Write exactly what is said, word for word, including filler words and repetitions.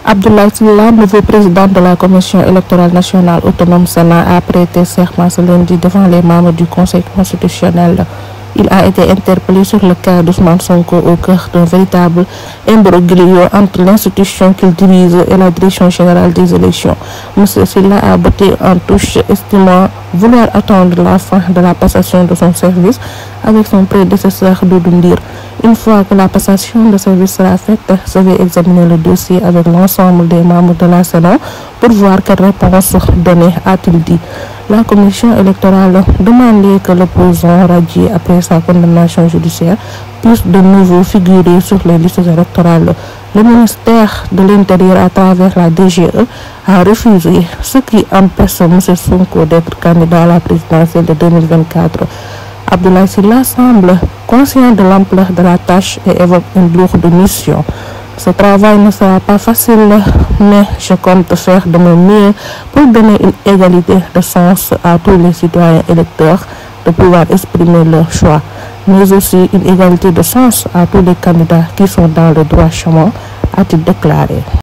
Abdoulaye Sylla, nouveau président de la Commission électorale nationale autonome Sénat, a prêté serment ce lundi devant les membres du Conseil constitutionnel. Il a été interpellé sur le cas d'Ousmane Sonko au cœur d'un véritable imbroglio entre l'institution qu'il dirige et la direction générale des élections. M. Sylla a botté en touche, estimant vouloir attendre la fin de la passation de son service avec son prédécesseur Doudou Ndir. Une fois que la passation de service sera faite, je vais examiner le dossier avec l'ensemble des membres de la Sénat pour voir quelle réponse donner, a-t-il dit. La commission électorale demandait que l'opposant radié après sa condamnation judiciaire puisse de nouveau figurer sur les listes électorales. Le ministère de l'Intérieur, à travers la D G E, a refusé, ce qui empêche M. Sonko d'être candidat à la présidentielle de deux mille vingt-quatre. Abdoulaye Sylla semble conscient de l'ampleur de la tâche et évoque une lourde mission. Ce travail ne sera pas facile, mais je compte faire de mon mieux pour donner une égalité de sens à tous les citoyens électeurs de pouvoir exprimer leur choix, mais aussi une égalité de sens à tous les candidats qui sont dans le droit chemin, a-t-il déclaré.